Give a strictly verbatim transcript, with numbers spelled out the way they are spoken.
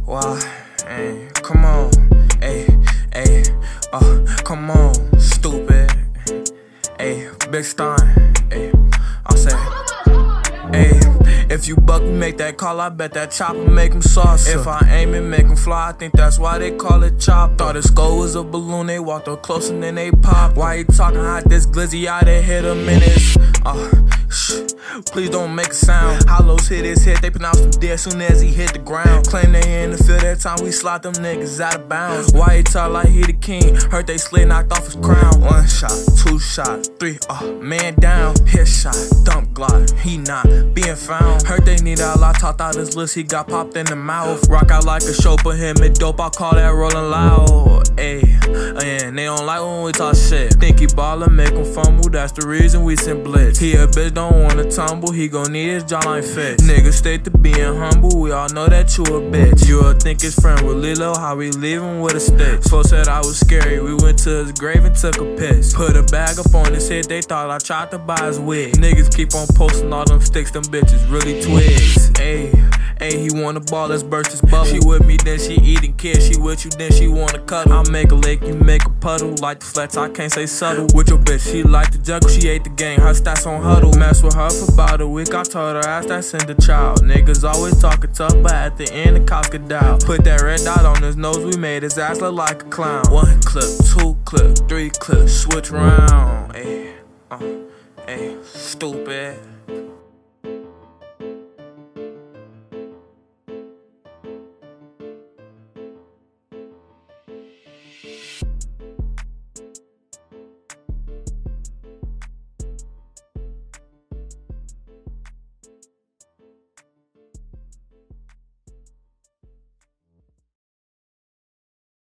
Why? Hey, come on, hey, hey, uh, come on, stupid. Hey, big stunt. Hey, I'll say. Hey, if you buck me, make that call, I bet that chopper make him saucer. If I aim it, make him fly, I think that's why they call it chopper. Thought his skull was a balloon, they walked up close and then they pop. Why he talking hot, this glizzy out there hit him in his, uh, shh, please don't make a sound. Hollows hit his head, they pronounce him dead soon as he hit the ground. Claim they in the field that time we slot them niggas out of bounds. Why he talk like he the king, hurt they slid, knocked off his crown. One shot, two shot, three, uh, man down. Hit shot, dump glock, he not being found. Heard they need a lot, talked out his list, he got popped in the mouth. Rock out like a show, put him in dope, I call that rolling loud. Ayy, and they don't like when we talk shit. Think he ballin', make him fumble, that's the reason we send blitz. He a bitch, don't wanna tumble, he gon' need his jawline fixed. Niggas state to being humble, we all know that you a bitch. You'll think his friend with Lilo, how we leave him with a stick. Folks said I was scary, we went to his grave and took a piss. Put a bag up on his head, they thought I tried to buy his wig. Niggas keep on posting all them sticks, them bitches really twigs. Ayy, ayy, he wanna ball, let's burst his bubble. She with me, then she eating kids. She with you, then she wanna cuddle. I make a lake, you make a puddle. Like the flats, I can't say subtle. With your bitch, she like to juggle, she ate the game. Her stats on huddle. Mess with her for about a week, I told her ass that's in the child. Niggas always talking tough, but at the end the cops get down. Put that red dot on his nose, we made his ass look like a clown. One clip, two clip, three clips, switch round. Ayy, uh, ayy, stupid.